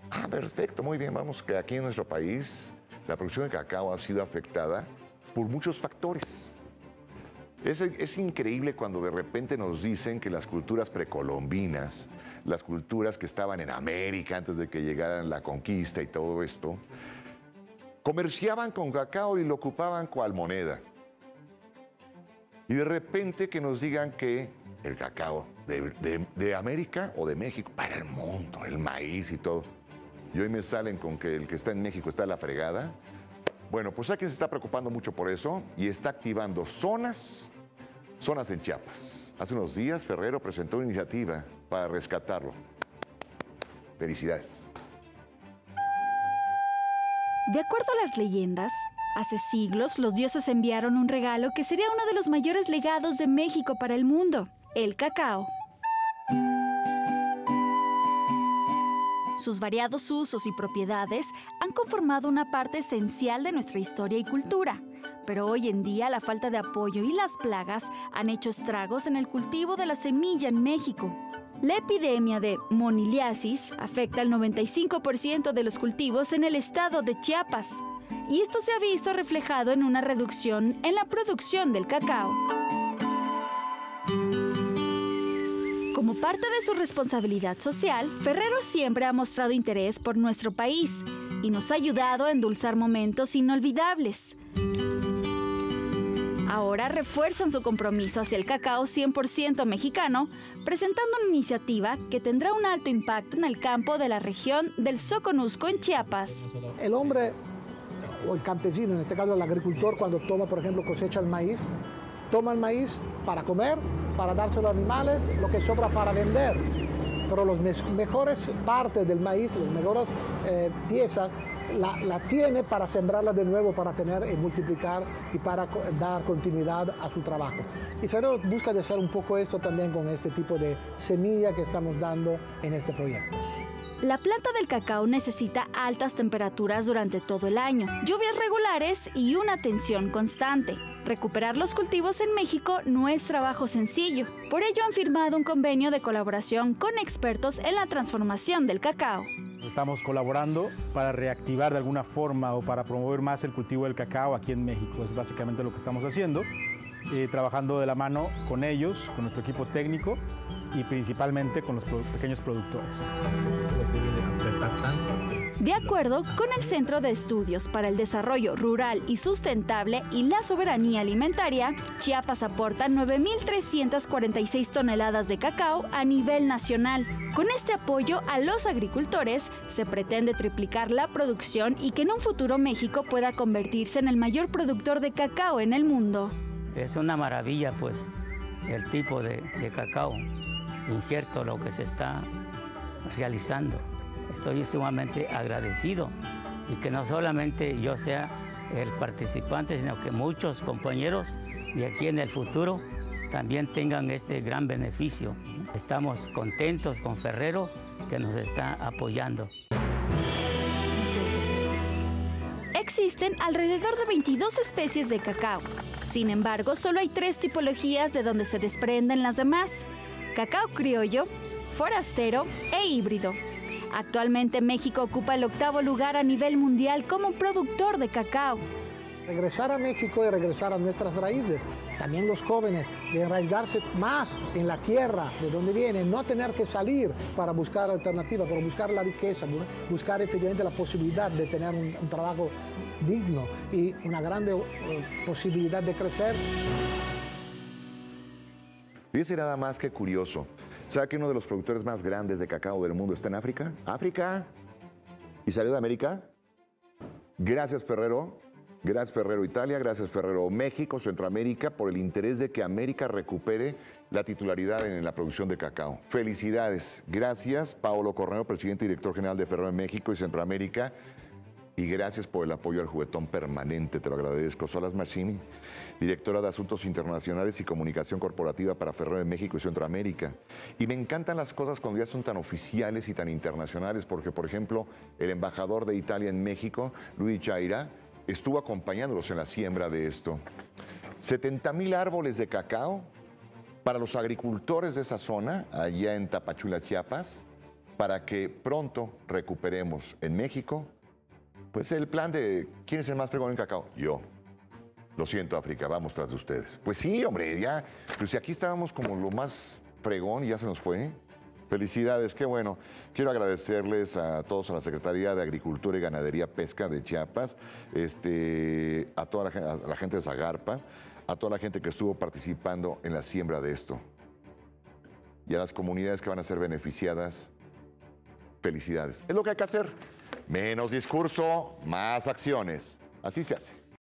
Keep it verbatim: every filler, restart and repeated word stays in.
Ah, perfecto, muy bien. Vamos, que aquí en nuestro país la producción de cacao ha sido afectada por muchos factores. Es, es increíble cuando de repente nos dicen que las culturas precolombinas, las culturas que estaban en América antes de que llegaran la conquista y todo esto, comerciaban con cacao y lo ocupaban cual moneda. Y de repente que nos digan que el cacao de, de, de América o de México para el mundo, el maíz y todo. Y hoy me salen con que el que está en México está a la fregada. Bueno, pues aquí se está preocupando mucho por eso y está activando zonas, zonas en Chiapas. Hace unos días Ferrero presentó una iniciativa para rescatarlo. Felicidades. De acuerdo a las leyendas, hace siglos los dioses enviaron un regalo que sería uno de los mayores legados de México para el mundo, el cacao. Sus variados usos y propiedades han conformado una parte esencial de nuestra historia y cultura, pero hoy en día la falta de apoyo y las plagas han hecho estragos en el cultivo de la semilla en México. La epidemia de moniliasis afecta al noventa y cinco por ciento de los cultivos en el estado de Chiapas, y esto se ha visto reflejado en una reducción en la producción del cacao. Como parte de su responsabilidad social, Ferrero siempre ha mostrado interés por nuestro país y nos ha ayudado a endulzar momentos inolvidables. Ahora refuerzan su compromiso hacia el cacao cien por ciento mexicano, presentando una iniciativa que tendrá un alto impacto en el campo de la región del Soconusco en Chiapas. El hombre, o el campesino, en este caso el agricultor, cuando toma, por ejemplo, cosecha el maíz, toma el maíz para comer, para dárselo a los animales, lo que sobra para vender. Pero las me mejores partes del maíz, las mejores eh, piezas, la, la tiene para sembrarla de nuevo, para tener y multiplicar y para dar continuidad a su trabajo. Y Ferrero busca de hacer un poco esto también con este tipo de semilla que estamos dando en este proyecto. La planta del cacao necesita altas temperaturas durante todo el año, lluvias regulares y una atención constante. Recuperar los cultivos en México no es trabajo sencillo. Por ello han firmado un convenio de colaboración con expertos en la transformación del cacao. Estamos colaborando para reactivar de alguna forma o para promover más el cultivo del cacao aquí en México. Es básicamente lo que estamos haciendo, eh, trabajando de la mano con ellos, con nuestro equipo técnico y principalmente con los pequeños productores. De acuerdo con el Centro de Estudios para el Desarrollo Rural y Sustentable y la Soberanía Alimentaria, Chiapas aporta nueve mil trescientas cuarenta y seis toneladas de cacao a nivel nacional. Con este apoyo a los agricultores, se pretende triplicar la producción y que en un futuro México pueda convertirse en el mayor productor de cacao en el mundo. Es una maravilla, pues, el tipo de, de cacao injerto, lo que se está realizando. Estoy sumamente agradecido y que no solamente yo sea el participante, sino que muchos compañeros de aquí en el futuro también tengan este gran beneficio. Estamos contentos con Ferrero, que nos está apoyando. Existen alrededor de veintidós especies de cacao. Sin embargo, solo hay tres tipologías de donde se desprenden las demás: cacao criollo, forastero e híbrido. Actualmente México ocupa el octavo lugar a nivel mundial como productor de cacao. Regresar a México y regresar a nuestras raíces. También los jóvenes, de arraigarse más en la tierra de donde vienen, no tener que salir para buscar alternativas, para buscar la riqueza, buscar efectivamente la posibilidad de tener un, un trabajo digno y una grande uh, posibilidad de crecer. Fíjese nada más que curioso. ¿Sabe que uno de los productores más grandes de cacao del mundo está en África? ¿África? ¿Y salió de América? Gracias, Ferrero. Gracias, Ferrero Italia. Gracias, Ferrero México, Centroamérica, por el interés de que América recupere la titularidad en la producción de cacao. Felicidades. Gracias, Paolo Corneo, presidente y director general de Ferrero en México y Centroamérica. Y gracias por el apoyo al juguetón permanente, te lo agradezco. Solas Massini, directora de Asuntos Internacionales y Comunicación Corporativa para Ferrero de México y Centroamérica. Y me encantan las cosas cuando ya son tan oficiales y tan internacionales, porque, por ejemplo, el embajador de Italia en México, Luigi Chaira, estuvo acompañándolos en la siembra de esto. setenta mil árboles de cacao para los agricultores de esa zona, allá en Tapachula, Chiapas, para que pronto recuperemos en México, pues el plan de ¿quién es el más fregón en cacao? Yo. Lo siento, África, vamos tras de ustedes. Pues sí, hombre, ya, pues si aquí estábamos como lo más fregón y ya se nos fue. Felicidades, qué bueno. Quiero agradecerles a todos, a la Secretaría de Agricultura y Ganadería Pesca de Chiapas, este, a toda la, a la gente de Zagarpa, a toda la gente que estuvo participando en la siembra de esto. Y a las comunidades que van a ser beneficiadas, felicidades. Es lo que hay que hacer. Menos discurso, más acciones. Así se hace.